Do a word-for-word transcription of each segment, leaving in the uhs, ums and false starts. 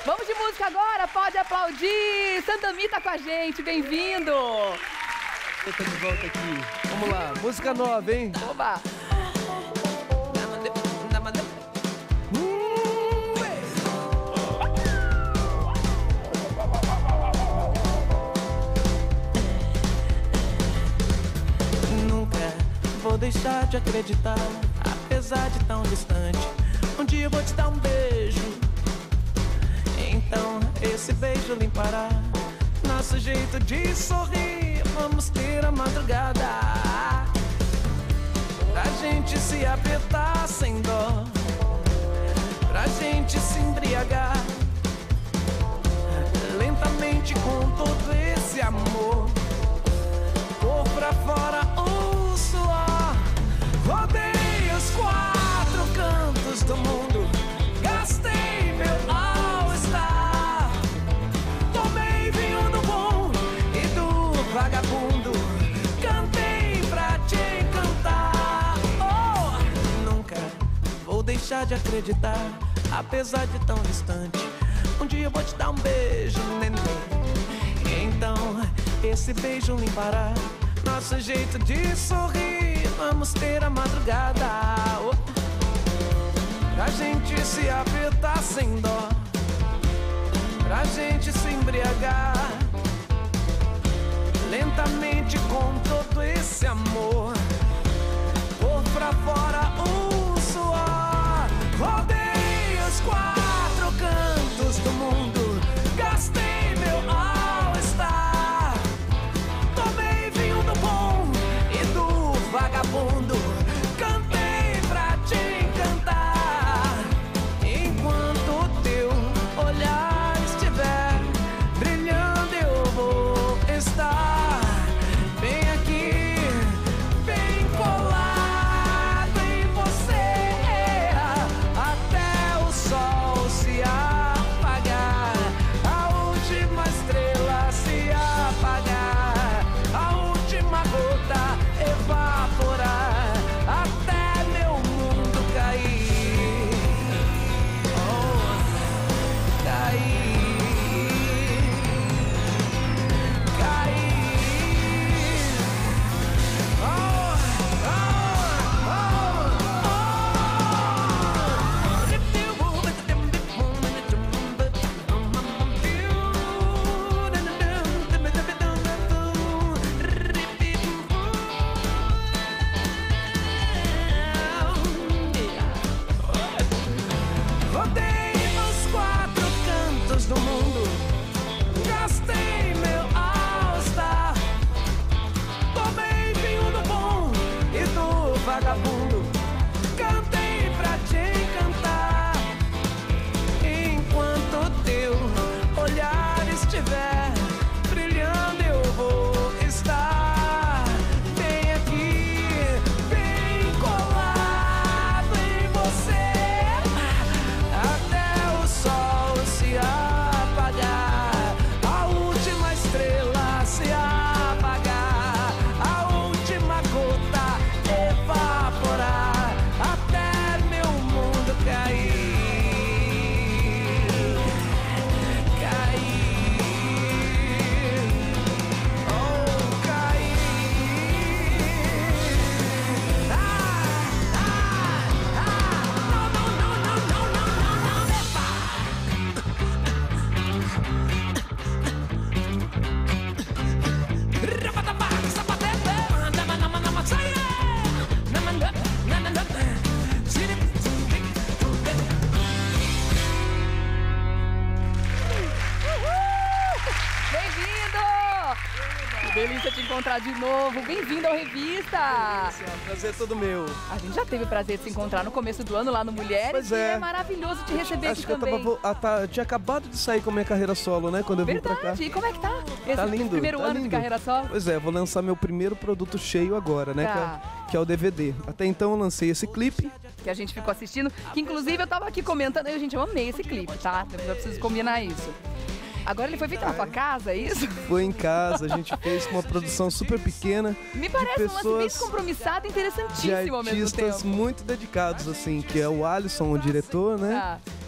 Vamos de música agora, pode aplaudir. Sandami tá com a gente, bem-vindo. Eu tô de volta aqui. Vamos lá, música nova, hein? Oba. Vou deixar de acreditar, apesar de tão distante. Um dia eu vou te dar um beijo, então esse beijo limpará nosso jeito de sorrir. Vamos ter a madrugada pra gente se apertar sem dó, pra gente se embriagar lentamente com todo esse amor. Por pra fora o suor, rodei os quatro cantos do mundo, gastei meu all-star, tomei vinho do bom e do vagabundo, cantei pra te encantar. Oh, nunca vou deixar de acreditar, apesar de tão distante. Um dia eu vou te dar um beijo, neném, então esse beijo limpará nosso jeito de sorrir. Vamos ter a madrugada oh, pra gente se apertar sem dó, pra gente se embriagar lentamente com todo esse amor. Por pra fora o suor, rodei os quatro cantos do mundo, gastei meu all-star, tomei vinho do bom e do vagabundo, cantei pra te encantar. Enquanto teu olhar estiver brilhando, eu vou estar bem aqui, bem colado em você, até o sol se apagar, a última estrela se apagar, a última gota evaporar, até meu mundo cair, oh, cair, cair, oh, oh, rodei os quatro cantos do mundo, gastei meu all-star, tomei vinho do bom e do vagabundo, cantei pra te encantar. Enquanto teu olhar estiver brilhando, eu vou estar bem aqui, bem colado em você, até o sol se apagar, a última estrela se apagar, a última gota evaporar, até meu mundo cair, cair, oh, cair. Ah, ah, ah, não, não, não, não, não, não, não, epa. Bem-vindo! Que delícia te encontrar de novo. Bem-vindo ao Revista. Prazer todo meu. A gente já teve o prazer de se encontrar no começo do ano lá no Mulheres. Pois E é. é maravilhoso te receber Acho aqui que eu também. tava, vo- ah, tá, eu tinha acabado de sair com a minha carreira solo, né? Quando eu vim pra cá. Verdade. E como é que tá? Esse Tá lindo, primeiro tá ano de lindo. carreira solo? Pois é, vou lançar meu primeiro produto cheio agora, né? Tá. Que, é, que é o D V D. Até então eu lancei esse clipe. Que a gente ficou assistindo. Que inclusive eu tava aqui comentando. Eu, gente, eu amei esse clipe, tá? Eu preciso combinar isso. Agora ele foi feito na tua casa, é isso? Foi em casa, a gente fez uma produção super pequena. Me parece de um lance bem pessoas, descompromissado e de interessantíssimo ao mesmo artistas tempo. muito dedicados, assim, que é o Alisson, o diretor, né? Tá.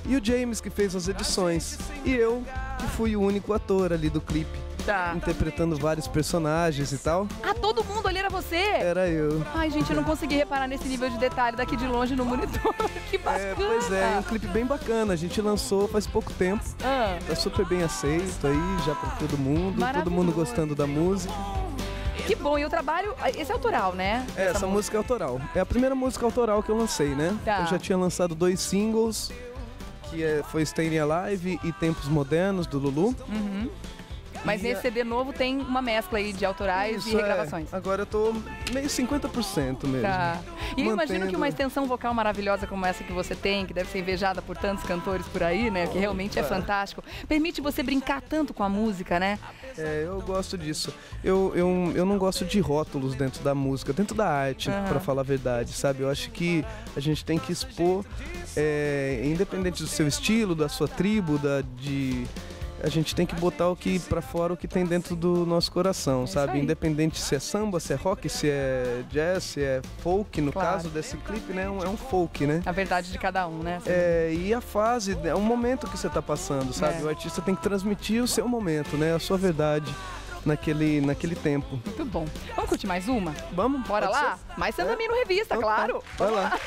e o James que fez as edições. E eu, que fui o único ator ali do clipe, Tá. interpretando vários personagens e tal. Ah, todo mundo ali era você? Era eu. Ai, gente, eu não consegui reparar nesse nível de detalhe daqui de longe no monitor. Que bacana. É, pois é, é um clipe bem bacana. A gente lançou faz pouco tempo. Ah. Tá super bem aceito aí, já pra todo mundo. Todo Maravilhoso. mundo gostando da música. Que bom, e o trabalho, esse é autoral, né? É, essa música é autoral. É a primeira música autoral que eu lancei, né? Tá. Eu já tinha lançado dois singles, que é, foi Staying Alive e Tempos Modernos, do Lulu. Uhum. Mas E nesse a- C D novo tem uma mescla aí de autorais e Isso, é. regravações. Agora eu tô meio cinquenta por cento mesmo. Tá. E eu imagino Mantendo- que uma extensão vocal maravilhosa como essa que você tem, que deve ser invejada por tantos cantores por aí, né? Que realmente é fantástico. Permite você brincar tanto com a música, né? É, eu gosto disso. Eu, eu, eu não gosto de rótulos dentro da música, dentro da arte, Aham. pra falar a verdade, sabe? Eu acho que a gente tem que expor, é, independente do seu estilo, da sua tribo, da, de... A gente tem que botar o que pra fora, o que tem dentro do nosso coração, isso sabe? aí. Independente se é samba, se é rock, se é jazz, se é folk, no Claro. caso desse clipe, né? É um, é um folk, né? A verdade de cada um, né? É, e a fase, é o momento que você tá passando, sabe? É. O artista tem que transmitir o seu momento, né? A sua verdade naquele, naquele tempo. Muito bom. Vamos curtir mais uma? Vamos? Bora Pode lá? ser? Mais Sandamino Revista, Então claro. tá, vai lá.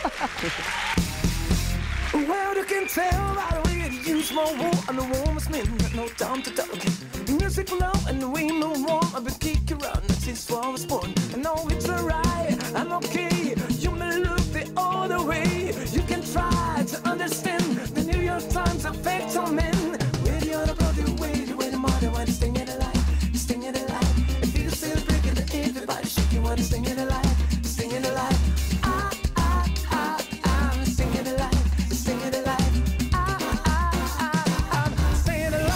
Well, you can tell by the way you use my wool and the warmest men, no time to talk. Music low and the way move warm. I've been kicking around since I was born. I know it's alright, I'm okay. You may look the other way. You can try to understand the New York Times effect on men. Where the other brother, where the way the mother, why the sting it alive, sting it alive. If you still breaking the everybody shaking, why the sting it alive, sting it alive. Ah, ah, ah, ah, sting it alive. Sing it alive. Ah, ah, ah, ah. Sing it alive.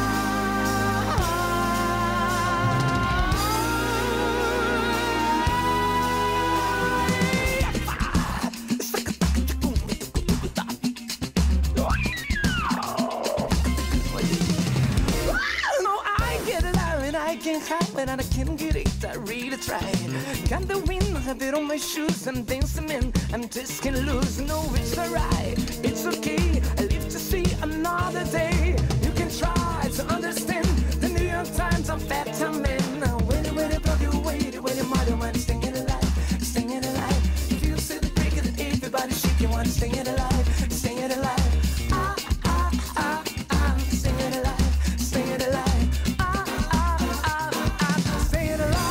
No, I get it out and I can hide, but I can't get it. I really try. Got the wind, have it on my shoes. I'm dancing in, I'm just can't lose. No, it's alright, it's okay. I live to see another day. You can try to understand the New York Times. I'm fat, I'm in. Wait, wait, brother, wait, wait, mother, man, staying alive, staying alive. If you see the break of the everybody shaking, one, staying alive, staying alive. Ah, ah, ah, ah, staying alive, staying alive. Ah, ah, ah, ah, staying alive.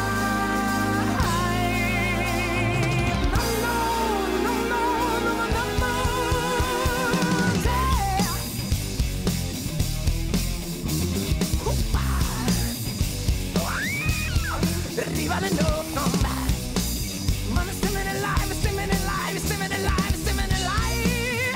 No, no, no, no, no, no, no. Yeah. Arriva le note, no mai. Man, it's stimming alive, it's stimming alive, it's stimming alive, it's stimming alive.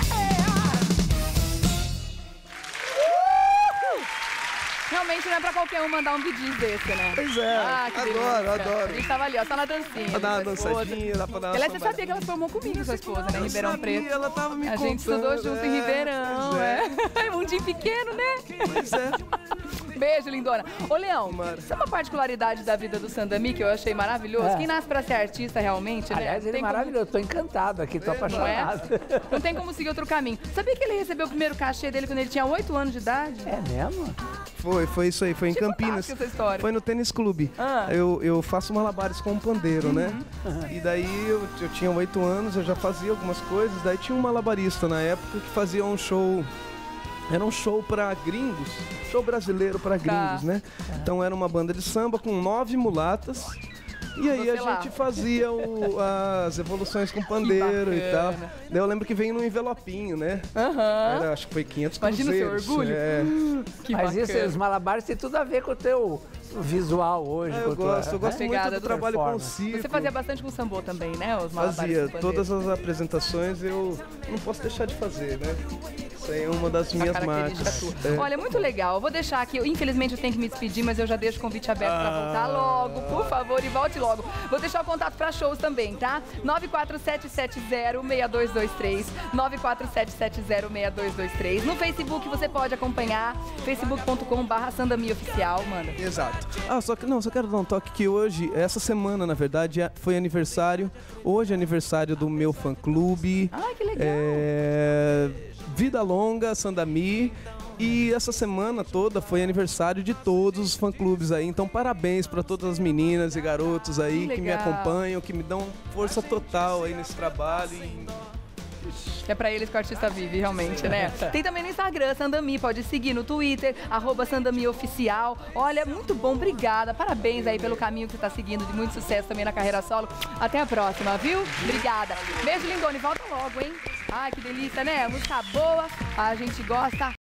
Realmente não é pra qualquer um mandar um pedido desse, né? Pois é, Ah, que adoro, delícia. adoro. A gente tava ali, ó, só na dancinha. Pra dar uma com a esposa. dançadinha, dá pra dar uma Aliás, você sambada. sabia que ela formou comigo, sua esposa, né? em Eu Ribeirão sabia, Preto. ela tava me A gente estudou contando, junto é, em Ribeirão, pois é. é. Mundinho pequeno, né? Pois é. Beijo, lindona. Ô, Leão, Mara. isso é uma particularidade da vida do Sandami que eu achei maravilhoso. É. Quem nasce pra ser artista realmente, né? Aliás, não ele é tem como- maravilhoso. Tô encantado aqui, tô Não é? apaixonado. Não tem como seguir outro caminho. Sabia que ele recebeu o primeiro cachê dele quando ele tinha oito anos de idade? É mesmo? Foi, foi isso aí, foi em Que Campinas. fantástica essa história. Foi no tênis clube. Ah. Eu, eu faço malabares com um pandeiro, né? E daí eu, eu tinha oito anos, eu já fazia algumas coisas. Daí tinha um malabarista na época que fazia um show. Era um show pra gringos, show brasileiro pra gringos, né? Então era uma banda de samba com nove mulatas. E aí Você a lá. gente fazia o- as evoluções com pandeiro e tal. bacana. Daí eu lembro que veio num envelopinho, né? Aham. Era, acho que foi quinhentos Imagina o seu cruzeiros. orgulho. É. Que Mas isso, bacana. os malabares tem tudo a ver com o teu visual hoje. É, com eu a tua- gosto, eu gosto Pegada muito do do trabalho com o performance. circo. Você fazia bastante com sambô também, né? Os malabares Fazia, com pandeiro. todas as apresentações eu não posso deixar de fazer, né? Isso aí é uma das A minhas característica marcas. tua. É. Olha, muito legal. Eu vou deixar aqui. Infelizmente eu tenho que me despedir, mas eu já deixo o convite aberto pra voltar logo, por favor, e volte logo. Vou deixar o contato pra shows também, tá? nove quatro sete sete zero, seis dois dois três. nove quatro sete sete zero, seis dois dois três. No Facebook você pode acompanhar. facebook ponto com barra Sandami Oficial, manda. Exato. Ah, só que não, só quero dar um toque que hoje, essa semana, na verdade, é- foi aniversário. Hoje é aniversário do meu fã-clube. Ai, que legal. É, vida longa, Sandami. E essa semana toda foi aniversário de todos os fã-clubes aí. Então, parabéns para todas as meninas e garotos aí que, que me acompanham, que me dão força total aí nesse trabalho. E... É pra eles que o artista vive, realmente, né? Tem também no Instagram, Sandami, pode seguir no Twitter, arroba Sandami Oficial. Olha, muito bom, obrigada. Parabéns aí pelo caminho que você tá seguindo, de muito sucesso também na carreira solo. Até a próxima, viu? Obrigada. Beijo, lindona, e volta logo, hein? Ai, que delícia, né? Música boa, a gente gosta.